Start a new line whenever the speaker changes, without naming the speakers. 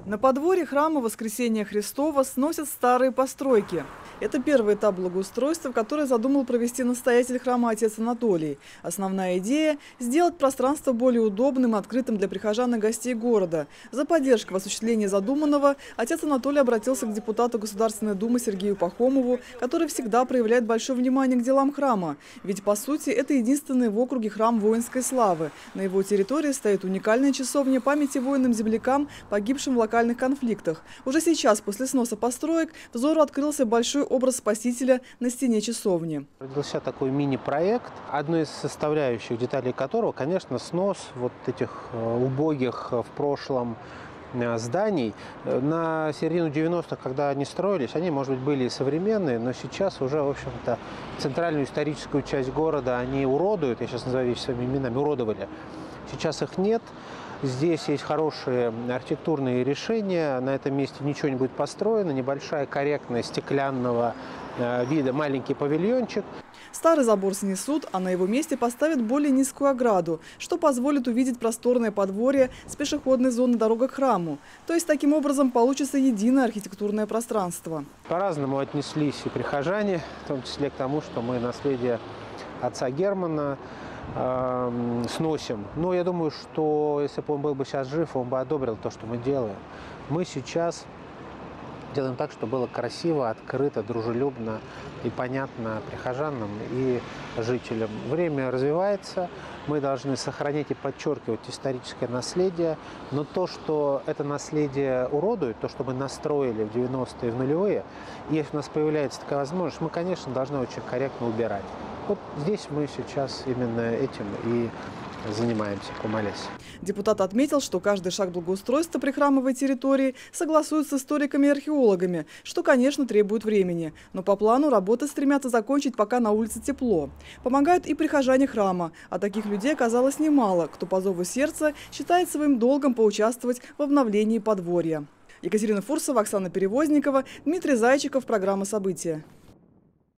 На подворье храма Воскресения Христова сносят старые постройки. Это первый этап благоустройства, который задумал провести настоятель храма отец Анатолий. Основная идея – сделать пространство более удобным и открытым для прихожан и гостей города. За поддержкой в осуществлении задуманного отец Анатолий обратился к депутату Государственной Думы Сергею Пахомову, который всегда проявляет большое внимание к делам храма. Ведь, по сути, это единственный в округе храм воинской славы. На его территории стоит уникальная часовня памяти воинам-землякам, погибшим в локальных конфликтах. Уже сейчас, после сноса построек, взору открылся большой образ Спасителя на стене часовни.
Родился такой мини-проект, одной из составляющих деталей которого, конечно, снос вот этих убогих в прошлом зданий. На середину 90-х, когда они строились, они, может быть, были и современные, но сейчас уже, в общем-то, центральную историческую часть города они уродуют, я сейчас называю вещи своими именами, уродовали. Сейчас их нет. Здесь есть хорошие архитектурные решения, на этом месте ничего не будет построено, небольшая корректная стеклянного вида маленький павильончик.
Старый забор снесут, а на его месте поставят более низкую ограду, что позволит увидеть просторное подворье с пешеходной зоной дорога к храму. То есть таким образом получится единое архитектурное пространство.
По-разному отнеслись и прихожане, в том числе к тому, что мы наследие отца Германа сносим. Но я думаю, что если бы он был бы сейчас жив, он бы одобрил то, что мы делаем. Мы сейчас делаем так, чтобы было красиво, открыто, дружелюбно и понятно прихожанам и жителям. Время развивается, мы должны сохранять и подчеркивать историческое наследие, но то, что это наследие уродует, то, что мы настроили в 90-е и в нулевые, если у нас появляется такая возможность, мы, конечно, должны очень корректно убирать. Вот здесь мы сейчас именно этим и занимаемся, помолясь.
Депутат отметил, что каждый шаг благоустройства прихрамовой территории согласуют с историками и археологами, что, конечно, требует времени. Но по плану работы стремятся закончить, пока на улице тепло. Помогают и прихожане храма, а таких людей оказалось немало, кто по зову сердца считает своим долгом поучаствовать в обновлении подворья. Екатерина Фурсова, Оксана Перевозникова, Дмитрий Зайчиков. Программа «События».